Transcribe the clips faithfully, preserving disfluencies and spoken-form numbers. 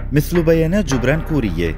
مثل بيانات جبران كورية.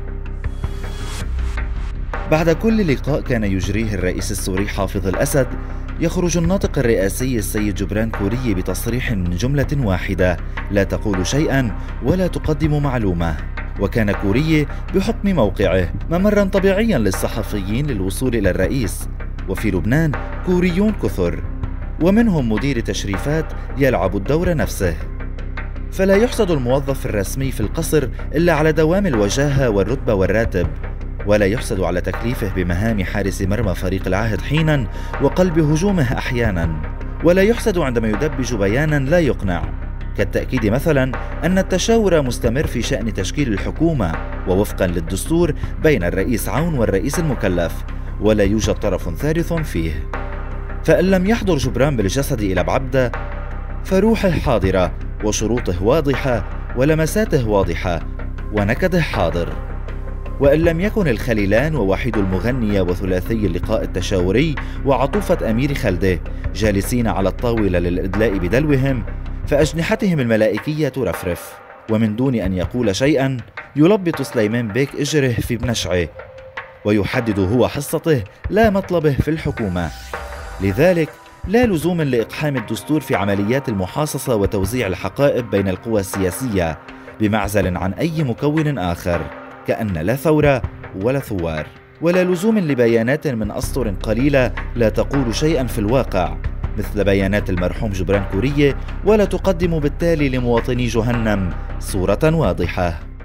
بعد كل لقاء كان يجريه الرئيس السوري حافظ الأسد، يخرج الناطق الرئاسي السيد جبران كورية بتصريح من جملة واحدة لا تقول شيئا ولا تقدم معلومة. وكان كورية بحكم موقعه ممرا طبيعيا للصحفيين للوصول إلى الرئيس، وفي لبنان كوريون كثر، ومنهم مدير تشريفات يلعب الدور نفسه. فلا يحسد الموظف الرسمي في القصر إلا على دوام الوجاهة والرتبة والراتب، ولا يحسد على تكليفه بمهام حارس مرمى فريق العهد حيناً وقلب هجومه أحياناً، ولا يحسد عندما يدبج بياناً لا يقنع، كالتأكيد مثلاً أن التشاور مستمر في شأن تشكيل الحكومة ووفقاً للدستور بين الرئيس عون والرئيس المكلف، ولا يوجد طرف ثالث فيه. فإن لم يحضر جبران بالجسد إلى بعبدة فروحه حاضرة، وشروطه واضحة، ولمساته واضحة، ونكده حاضر. وإن لم يكن الخليلان ووحيد المغنية وثلاثي اللقاء التشاوري وعطوفة أمير خلده جالسين على الطاولة للإدلاء بدلوهم، فأجنحتهم الملائكية ترفرف، ومن دون أن يقول شيئا يلبط سليمان بيك إجره في بنشعه، ويحدد هو حصته لا مطلبه في الحكومة. لذلك لا لزوم لإقحام الدستور في عمليات المحاصصة وتوزيع الحقائب بين القوى السياسية بمعزل عن أي مكون آخر، كأن لا ثورة ولا ثوار، ولا لزوم لبيانات من أسطر قليلة لا تقول شيئا في الواقع مثل بيانات المرحوم جبران كورية، ولا تقدم بالتالي لمواطني جهنم صورة واضحة.